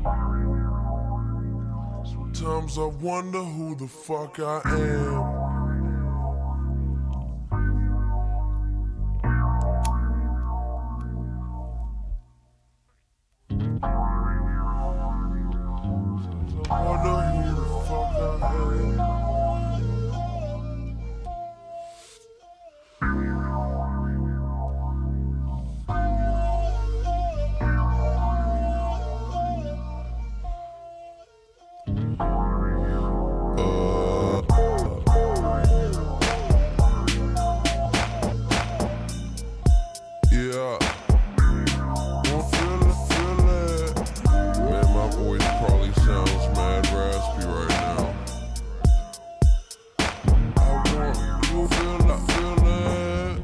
Sometimes I wonder who the fuck I am. I wonder who the fuck I am. Yeah. Won't feel it. Man, my voice probably sounds mad raspy right now. I want you to feel it.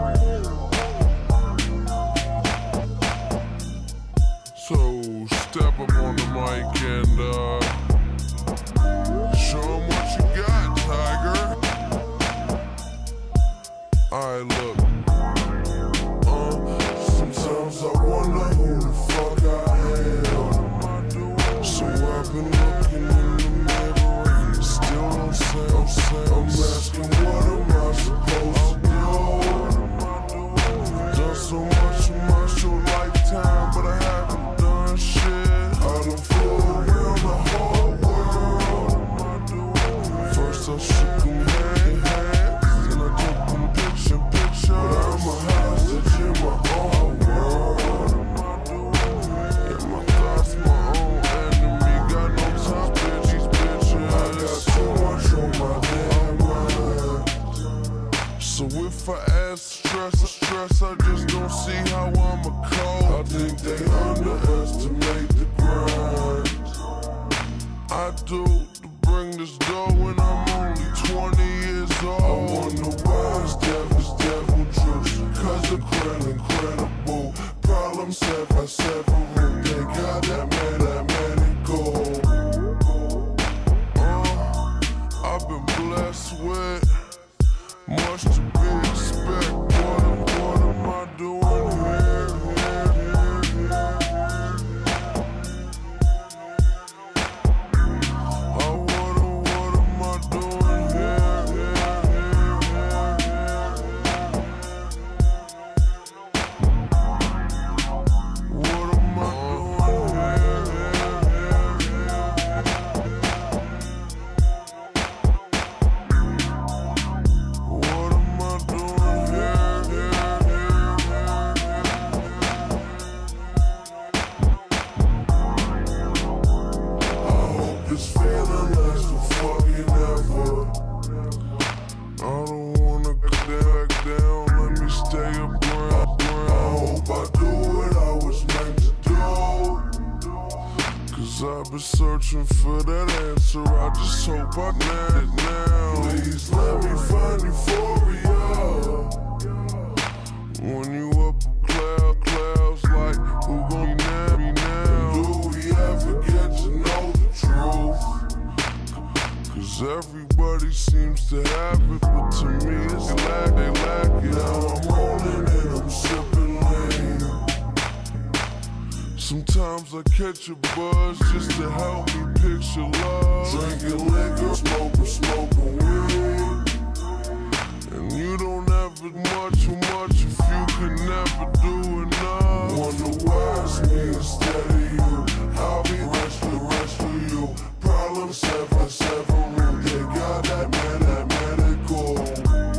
So step up on the mic and show 'em what you got, Tiger. Alright, look. Sometimes I wonder who the fuck I am. So I've been looking in the mirror and it still don't sound. I'm asking, what am I supposed to do? Done so much in my short lifetime, but I haven't done shit. I done flew around the whole world. First I shook 'em hands, then I took 'em picture. But I'm a hostage in my own world. Yeah, my thoughts, my own enemy. Got no time for these bitches. I got too much on my damn mind. So if I add stress, I just don't see how I'm a cope. I think they underestimate the grind I do to bring this dough when I'm only 20 years old. I wonder why it's devil juice, 'cause incredible problems several. They got that man and gold. I've been blessed with much to be expect. What am I doing here? What am I doing here? What am I doing What am I doing I hope this feeling lasts for fucking ever. I don't wanna go back down, let me stay around. I hope I do what I was meant to do, 'cause I've been searching for that answer, I just hope I get it now. Please let me find euphoria. When you up in clouds like, who gon' be now? Do we ever get to know the truth? 'Cause everybody seems to have it, but to me it's they lack it. Now I'm rolling and I'm sipping lean. Sometimes I catch a buzz just to help me picture love. Drinking liquor, smoking weed. And you don't ever much if you can never do enough. Wonder why it's me instead of you. I'll be rest of you. Problems several. They got that man and gold.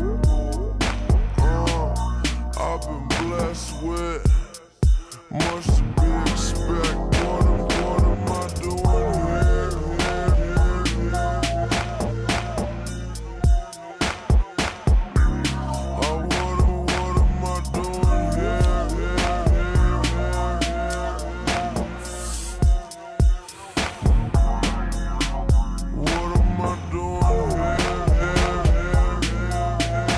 I've been blessed with much to be expect. What am I doing here? What am I doing here? What am I doing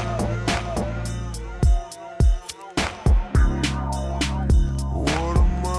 here? What am I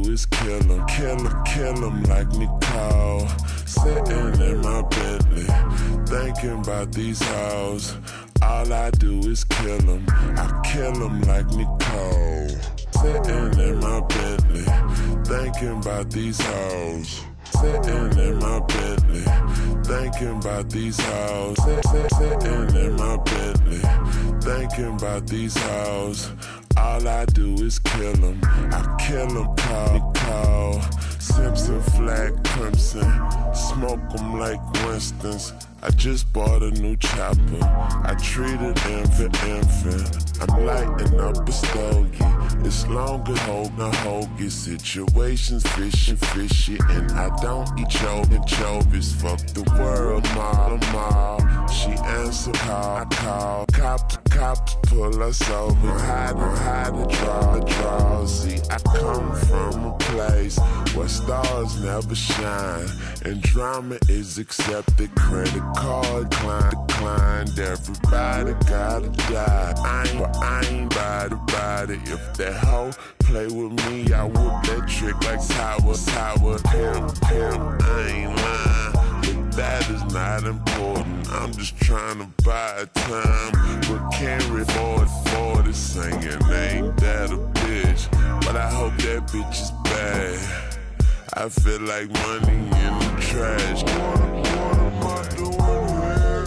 is kill him, kill him like Nicole. Sitting in my Bentley, thinking about these hoes. All I do is kill him, I kill him like Nicole. Sitting in my Bentley, thinking about these hoes. Sitting in my Bentley, thinking about these hoes. Sitting in my Bentley, thinking about these hoes. All I do is kill him, I kill him cold. Simpson flag crimson, smoke 'em like Winston's. I just bought a new chopper, I treat it infant. I'm lighting up a stogie, it's longer holding a hoagie. Situations fishy, and I don't eat chovis. Fuck the world, mall. She answer call, I call. Cops pull us over, hide to draw. See, I come from a place where stars never shine, and drama is accepted. Credit card declined. Everybody gotta die. I ain't body. If that hoe play with me, I whoop that trick like Tower. Pimp, I ain't lying. But that is not important. I'm just trying to buy time, but can't afford it. Singing, ain't that a bitch? But I hope that bitch is bad. I feel like money in the trash. What am I doing here?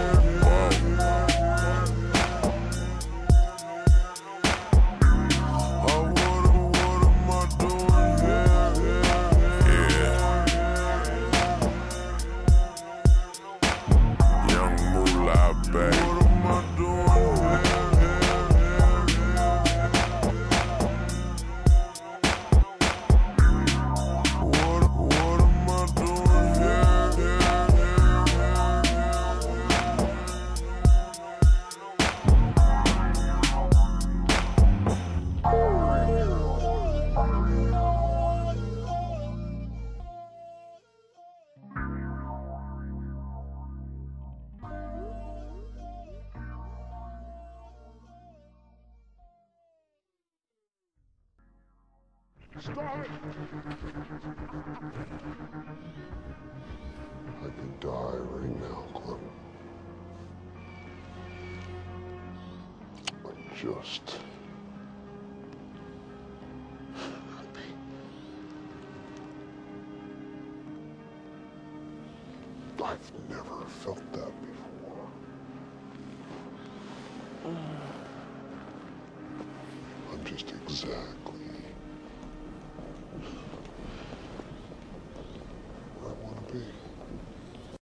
Oh, what am I doing here? Yeah. Young Moolah, baby. What am I doing here? Stop! I could die right now, Clem. I'm just happy. I've never felt that before. I'm just exactly